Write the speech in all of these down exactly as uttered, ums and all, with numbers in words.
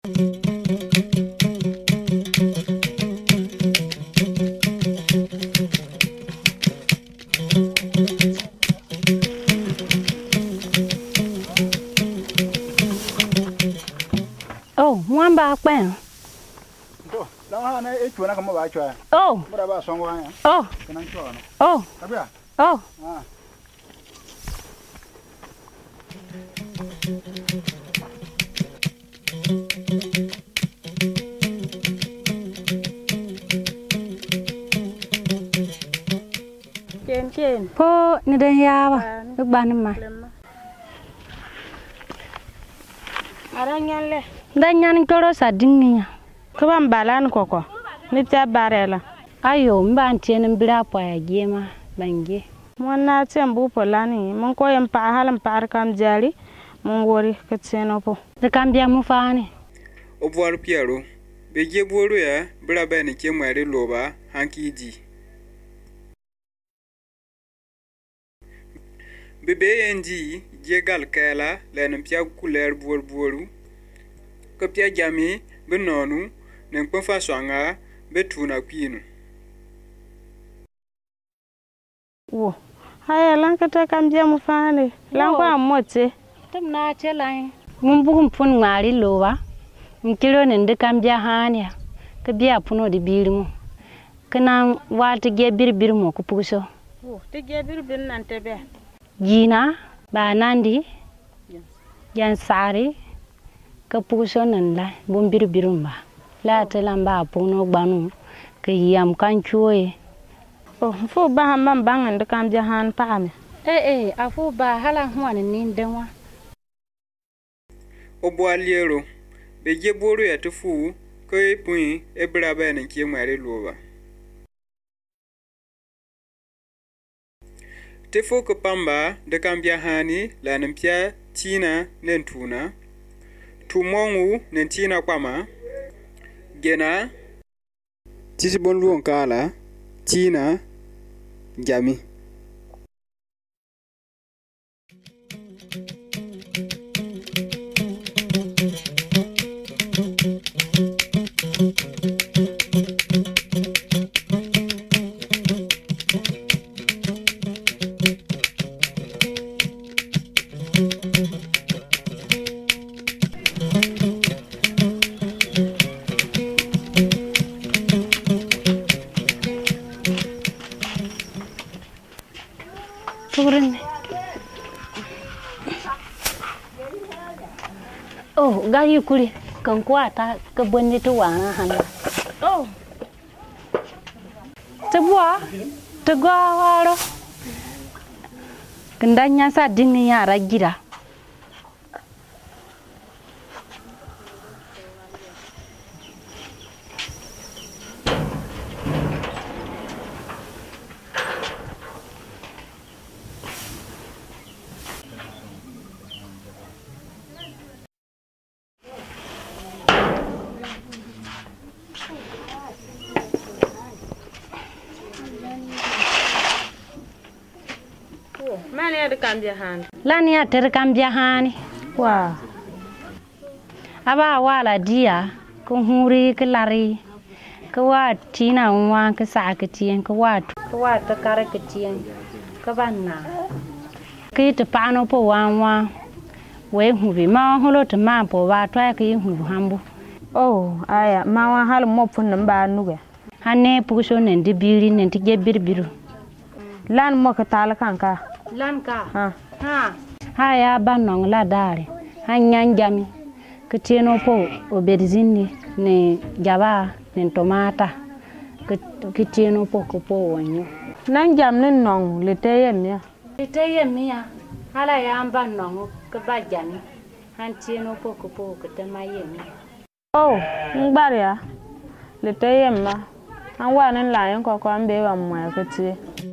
Oh, one back when. Oh, oh, oh, oh. Ken ken. Po ni dan yawa. Duk bani ma. Aranyan le. Dan yan toro sa dinniya. Kuban balan koko. Ni ta barela. Ayo mban tienin bira po ya gema bange. Mon na tem bu polani. Mon ko yam pa halam par kam jari. Mon wori ka tseno po. Da kambia mu fani. Obuar Piero. Beje boru ya bira bani ke mare loba hanki ji. Bebe enji jegal kala lenum pia couleur bor boru. Ko pia jami benonu nen ko fa swanga betuna kwinu. Wo. Haya lan ka ta kam je mu fani. Lan ko amote. Tam na chelai. Mun bugum pun ngari loba. Mkilo nende kam ja hania. Ka biya puno di birmu. Kana wata ge birbir mo ku puso. Wo, te ge birbir nan te be. Gina ba nandi. Yan sari. Ka puso nan la bum birbirum ba. La te lamba puno gbanu. Ka yam kan chuoye. Oh, fo ba ham bang nde kam ja han pa me. Eh eh, afu ba hala huan ni denwa. Obo aliero. Beje boru ya tufu ko epui ebra ba ne ke mare loba. Tefo ko pamba de kambia hani la nempia tina nentuna. Tumongu nentina kwama. Gena tisi bonlu kala tina jami. Oh, gayu kuli kan kuata ke bonne to wana handa. Oh. Tebua, tegwa waro. Kendanya sa dinni yara gida. Mane ya kam jahan. Lani ya ter kam jahani. Wow. Aba wala dia ko huri ke lari. Ko wa tina wa ke sa ke tien ko wa ko wa ta kare ke tien. Ka banna. Ke te pano po wa wa. We hubi ma holo te ma po wa twa ke hu hambu. Oh, aya ma wa hal mo pun namba nuga. Hane puso nen di biri nen ti ge birbiru. Lan mo ka tala kanka. Lan ka. Ha. Ha. Ha ya banong la dare. Hanyan jami. Ke tieno po aubergine ne jaba ne tomata. Ke ke tieno po ko po wonyo. Nan jam ne nong le teyem ya. Le teyem ya. Hala ya banong ke ba jami. Han tieno po ko po ke te mayem. Oh, ngbar ya. Le teyem ma. An wa nan la yan ko ko an be wa mo ya ke tie.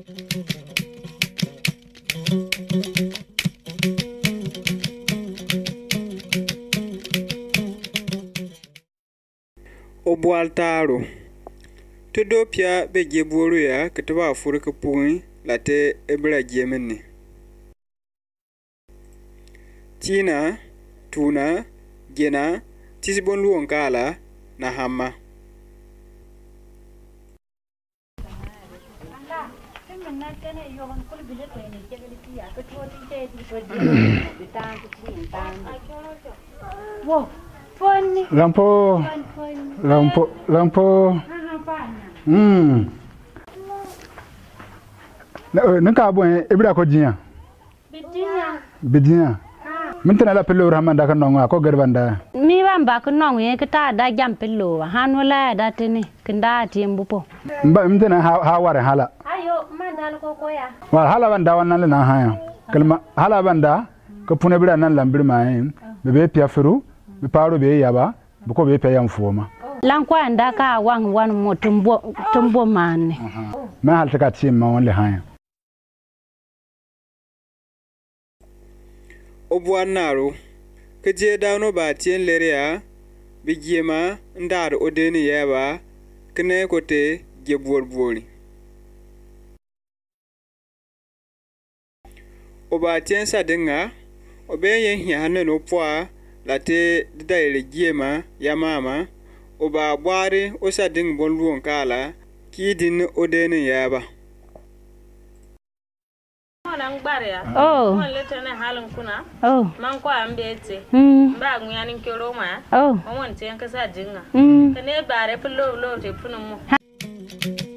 Obualtaro. Todo pia beje boru ya ketaba afurika pui late ebra jemeni. Tina, tuna, gena, tisi bon luon kala na hamma. Lampo, lampo, lampo. Hmm. Nunca bom, ebra kodinha. Bidinya. Bidinya. Minta la pelo ramanda kan nonga ko gerbanda. Mi bamba kan nong ye kita da jam pelo hanu la da tini kenda tiembu po. Mba minta na ha ware hala. Ayo mandal ko ko ya. Wa hala banda wannan na haya. Kalma hala banda ko pune bira nan lambir mai bebe pia furu be paro be yaba buko be pia yam foma. Lan kwa nda ka wan wan mo tumbo tumbo man. Ma halta ka tim ma won le haya. Obuan naro ke je dawno ba tien leria bi jema ndar odeni yeba kene kote je borbori oba tien sa denga obe yen hane no poa late daire jema ya mama oba bware o sa ding bon luon kala kidin odeni yeba. Oh, letene halin kuna. Oh, man kwa ambete. mm, Ba nguyanin kero ma. oh, Mo won te yanka sa jinga. mm. Kane bare fulo lo te funo mo.